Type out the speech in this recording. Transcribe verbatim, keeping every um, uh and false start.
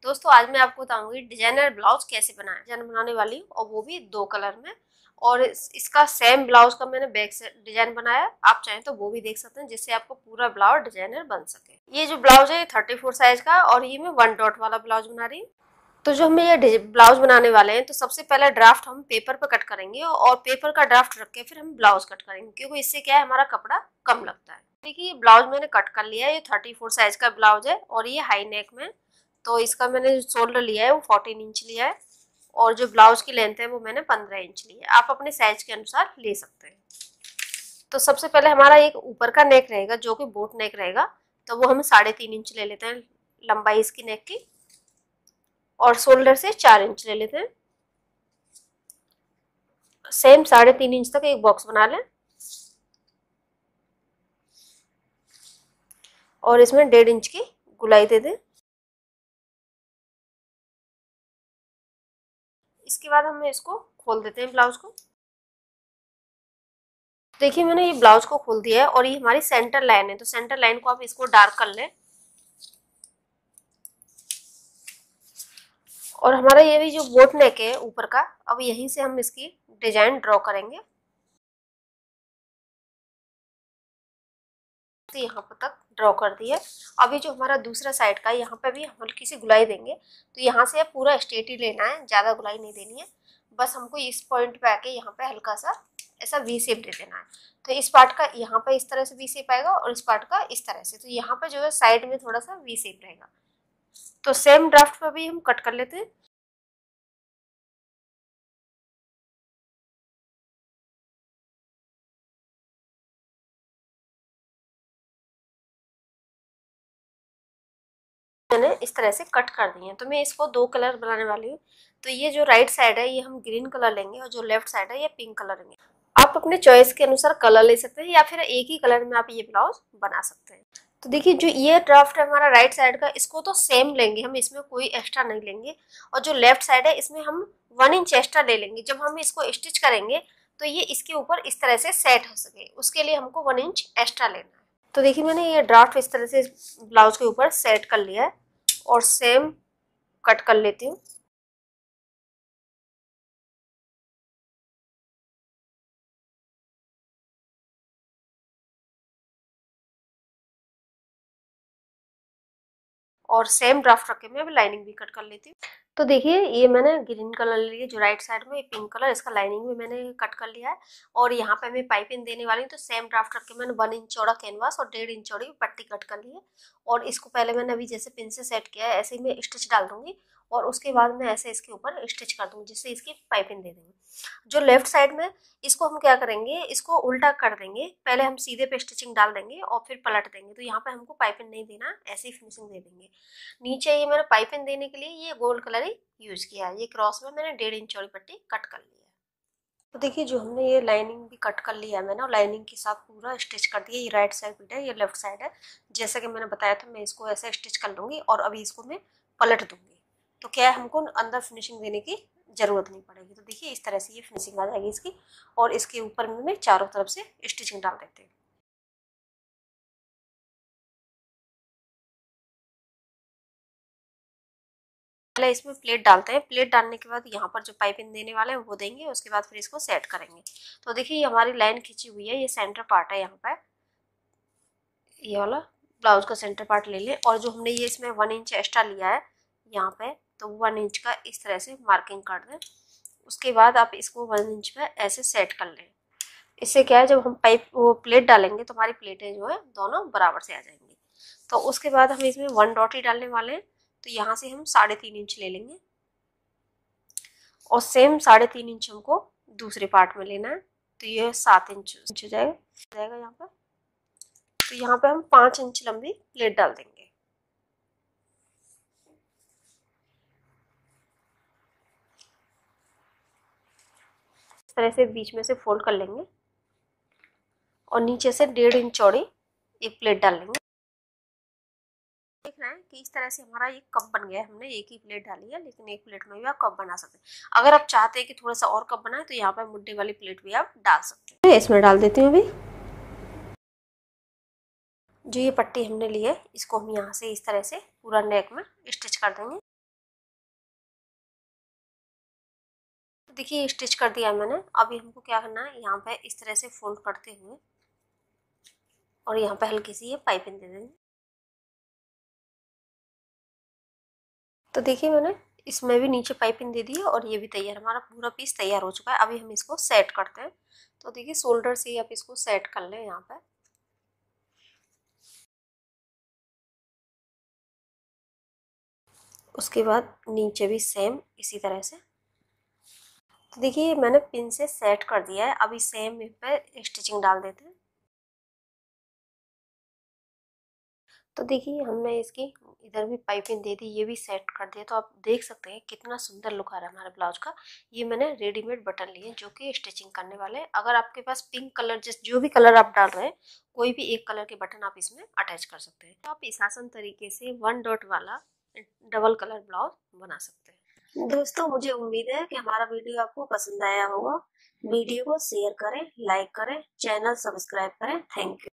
दोस्तों आज मैं आपको बताऊंगी डिजाइनर ब्लाउज कैसे बनाएं। डिजाइन बनाने वाली हूँ और वो भी दो कलर में। और इस, इसका सेम ब्लाउज का मैंने बैक से डिजाइन बनाया, आप चाहें तो वो भी देख सकते हैं जिससे आपको पूरा ब्लाउज डिजाइनर बन सके। ये जो ब्लाउज है ये थर्टी फोर साइज का और ये मैं वन डॉट वाला ब्लाउज बना रही हूँ। तो जो हम ये ब्लाउज बनाने वाले हैं तो सबसे पहले ड्राफ्ट हम पेपर पर कट करेंगे और पेपर का ड्राफ्ट रख के फिर हम ब्लाउज कट करेंगे, क्योंकि इससे क्या है हमारा कपड़ा कम लगता है। देखिए ये ब्लाउज मैंने कट कर लिया है, ये थर्टी फोर साइज का ब्लाउज है और ये हाई नेक में। तो इसका मैंने जो शोल्डर लिया है वो फोर्टीन इंच लिया है और जो ब्लाउज की लेंथ है वो मैंने पंद्रह इंच ली है। आप अपने साइज के अनुसार ले सकते हैं। तो सबसे पहले हमारा एक ऊपर का नेक रहेगा जो कि बोट नेक रहेगा, तो वो हम साढ़े तीन इंच ले लेते हैं लंबाई इसकी नेक की, और शोल्डर से चार इंच ले लेते हैं। सेम साढ़े तीन इंच तक एक बॉक्स बना लें और इसमें डेढ़ इंच की गुलाई दे दें। इसके बाद हम इसको खोल देते हैं ब्लाउज को। देखिए मैंने ये ब्लाउज को खोल दिया है और ये हमारी सेंटर लाइन है, तो सेंटर लाइन को आप इसको डार्क कर लें। और हमारा ये भी जो बोट नेक है ऊपर का, अब यहीं से हम इसकी डिजाइन ड्रॉ करेंगे। तो यहाँ पर तक ड्रॉ कर दिया। अभी जो हमारा दूसरा साइड का यहाँ पे भी हम हल्की सी गुलाई देंगे। तो यहाँ से पूरा स्ट्रेट ही लेना है, ज़्यादा गुलाई नहीं देनी है। बस हमको इस पॉइंट पे आके यहाँ पे हल्का सा ऐसा वी शेप दे देना है। तो इस पार्ट का यहाँ पे इस तरह से वी शेप आएगा और इस पार्ट का इस तरह से। तो यहाँ पे जो है साइड में थोड़ा सा वी शेप रहेगा। तो सेम ड्राफ्ट पे भी हम कट कर लेते हैं। मैंने इस तरह से कट कर दिए हैं। तो मैं इसको दो कलर बनाने वाली हूँ। तो ये जो राइट साइड है ये हम ग्रीन कलर लेंगे और जो लेफ्ट साइड है ये पिंक कलर लेंगे। आप अपने चॉइस के अनुसार कलर ले सकते हैं या फिर एक ही कलर में आप ये ब्लाउज बना सकते हैं। तो देखिए जो ये ड्राफ्ट है हमारा राइट साइड का, इसको तो सेम लेंगे हम, इसमें कोई एक्स्ट्रा नहीं लेंगे। और जो लेफ्ट साइड है इसमें हम वन इंच एक्स्ट्रा ले लेंगे। जब हम इसको स्टिच करेंगे तो ये इसके ऊपर इस तरह से सेट हो सके, उसके लिए हमको वन इंच एक्स्ट्रा लेना है। तो देखिए मैंने ये ड्राफ्ट इस तरह से ब्लाउज के ऊपर सेट कर लिया है और सेम कट कर लेती हूँ। और सेम ड्राफ्ट रख के मैं अभी लाइनिंग भी कट कर लेती हूँ। तो देखिए ये मैंने ग्रीन कलर ले लिया जो राइट साइड में, पिंक कलर, इसका लाइनिंग भी मैंने कट कर लिया है। और यहाँ पे मैं पाइपिंग देने वाली हूँ। तो सेम ड्राफ्ट रख के मैंने वन इंच चौड़ा कैनवास और डेढ़ इंच चौड़ी पट्टी कट कर ली है। और इसको पहले मैंने अभी जैसे पिन से सेट किया है ऐसे ही मैं स्टिच डाल दूंगी और उसके बाद मैं ऐसे इसके ऊपर स्टिच कर दूंगी, जिससे इसकी पाइपिंग दे देंगे। जो लेफ्ट साइड में इसको हम क्या करेंगे, इसको उल्टा कर देंगे। पहले हम सीधे पे स्टिचिंग डाल देंगे और फिर पलट देंगे। तो यहाँ पे हमको पाइपिंग नहीं देना, ऐसे ही फिनिशिंग दे देंगे। नीचे ये मैंने पाइपिंग देने के लिए ये गोल्ड कलर ही यूज किया है। ये क्रॉस में मैंने डेढ़ इंच चौड़ी पट्टी कट कर ली है। तो देखिए जो हमने ये लाइनिंग भी कट कर लिया है मैंने, और लाइनिंग के साथ पूरा स्टिच कर दिया। ये राइट साइड है ये लेफ्ट साइड है। जैसा कि मैंने बताया था मैं इसको ऐसे स्टिच कर लूँगी और अभी इसको मैं पलट दूंगी। तो क्या है हमको अंदर फिनिशिंग देने की जरूरत नहीं पड़ेगी। तो देखिए इस तरह से ये फिनिशिंग आ जाएगी इसकी। और इसके ऊपर में मैं चारों तरफ से स्टिचिंग डाल देती हूँ। पहले इसमें प्लेट डालते हैं। प्लेट डालने के बाद यहाँ पर जो पाइपिंग देने वाले हैं वो देंगे, उसके बाद फिर इसको सेट करेंगे। तो देखिए ये हमारी लाइन खींची हुई है, ये सेंटर पार्ट है। यहाँ पर ये वाला ब्लाउज का सेंटर पार्ट ले लें। और जो हमने ये इसमें वन इंच एक्स्ट्रा लिया है यहाँ पे, तो वन इंच का इस तरह से मार्किंग कर दें। उसके बाद आप इसको वन इंच पे ऐसे सेट कर लें। इससे क्या है जब हम पाइप वो प्लेट डालेंगे तो हमारी प्लेटें जो है दोनों बराबर से आ जाएंगी। तो उसके बाद हम इसमें वन डॉट ही डालने वाले हैं। तो यहाँ से हम साढ़े तीन इंच ले लेंगे और सेम साढ़े तीन इंच हमको दूसरे पार्ट में लेना है। तो ये सात इंच हो जाएगा जाएगा यहाँ पर। तो यहाँ पे हम पाँच इंच लंबी प्लेट डाल देंगे। इस तरह से बीच में से फोल्ड कर लेंगे और नीचे से डेढ़ इंच चौड़ी एक प्लेट डाल लेंगे। देख रहे हैं कि इस तरह से हमारा एक कप बन गया है। हमने एक ही प्लेट डाली है, लेकिन एक प्लेट में भी आप कप बना सकते हैं। अगर आप चाहते हैं कि थोड़ा सा और कप बनाए तो यहाँ पे मुड्डे वाली प्लेट भी आप डाल सकते हैं। इसमें डाल देती हूँ अभी। जो ये पट्टी हमने ली है इसको हम यहाँ से इस तरह से पूरा नेक में स्टिच कर देंगे। तो देखिए स्टिच कर दिया है मैंने। अभी हमको क्या करना है, यहाँ पे इस तरह से फोल्ड करते हुए और यहाँ पे हल्की सी ये पाइपिंग दे देंगे। तो देखिए मैंने इसमें भी नीचे पाइपिंग दे दी है और ये भी तैयार, हमारा पूरा पीस तैयार हो चुका है। अभी हम इसको सेट करते हैं। तो देखिए शोल्डर से ही आप इसको सेट कर लें यहाँ पे। उसके बाद नीचे भी सेम इसी तरह से। तो देखिए मैंने पिन से सेट कर दिया है। अभी सेम पे स्टिचिंग डाल देते हैं। तो देखिए हमने इसकी इधर भी पाइपिंग दे दी, ये भी सेट कर दिया। तो आप देख सकते हैं कितना सुंदर लुक आ रहा है हमारे ब्लाउज का। ये मैंने रेडीमेड बटन लिए जो कि स्टिचिंग करने वाले हैं। अगर आपके पास पिंक कलर, जिस जो भी कलर आप डाल रहे हैं, कोई भी एक कलर के बटन आप इसमें अटैच कर सकते हैं। तो आप इस आसान तरीके से वन डॉट वाला डबल कलर ब्लाउज बना सकते हैं। दोस्तों मुझे उम्मीद है कि हमारा वीडियो आपको पसंद आया होगा। वीडियो को शेयर करें, लाइक करें, चैनल सब्सक्राइब करें। Thank you.